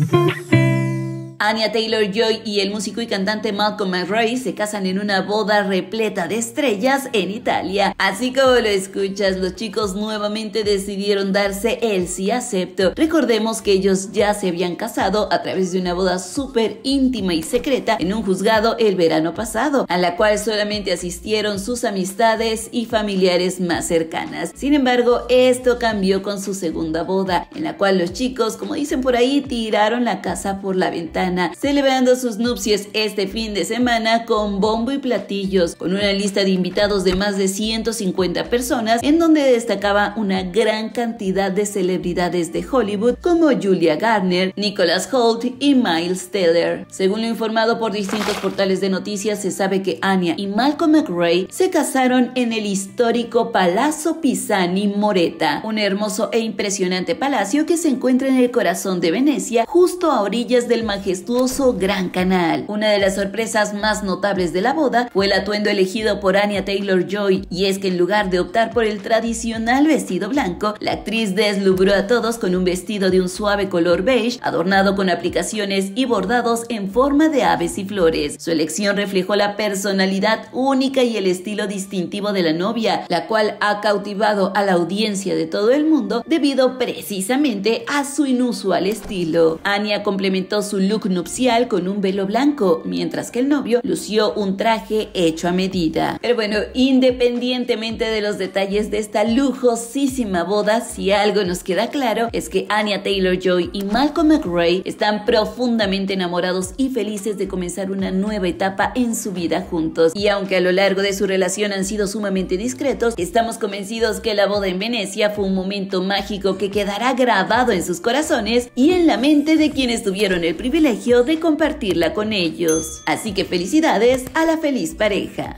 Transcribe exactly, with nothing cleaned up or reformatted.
Anya Taylor-Joy y el músico y cantante Malcolm McRae se casan en una boda repleta de estrellas en Italia. Así como lo escuchas, los chicos nuevamente decidieron darse el sí acepto. Recordemos que ellos ya se habían casado a través de una boda súper íntima y secreta en un juzgado el verano pasado, a la cual solamente asistieron sus amistades y familiares más cercanas. Sin embargo, esto cambió con su segunda boda, en la cual los chicos, como dicen por ahí, tiraron la casa por la ventana, celebrando sus nupcias este fin de semana con bombo y platillos, con una lista de invitados de más de ciento cincuenta personas, en donde destacaba una gran cantidad de celebridades de Hollywood como Julia Garner, Nicholas Hoult y Miles Teller. Según lo informado por distintos portales de noticias, se sabe que Anya y Malcolm McRae se casaron en el histórico Palazzo Pisani Moretta, un hermoso e impresionante palacio que se encuentra en el corazón de Venecia, justo a orillas del majestuoso Gran Canal. Una de las sorpresas más notables de la boda fue el atuendo elegido por Anya Taylor-Joy, y es que en lugar de optar por el tradicional vestido blanco, la actriz deslumbró a todos con un vestido de un suave color beige, adornado con aplicaciones y bordados en forma de aves y flores. Su elección reflejó la personalidad única y el estilo distintivo de la novia, la cual ha cautivado a la audiencia de todo el mundo debido precisamente a su inusual estilo. Anya complementó su look nupcial con un velo blanco, mientras que el novio lució un traje hecho a medida. Pero bueno, independientemente de los detalles de esta lujosísima boda, si algo nos queda claro es que Anya Taylor-Joy y Malcolm McRae están profundamente enamorados y felices de comenzar una nueva etapa en su vida juntos. Y aunque a lo largo de su relación han sido sumamente discretos, estamos convencidos que la boda en Venecia fue un momento mágico que quedará grabado en sus corazones y en la mente de quienes tuvieron el privilegio de compartirla con ellos. Así que felicidades a la feliz pareja.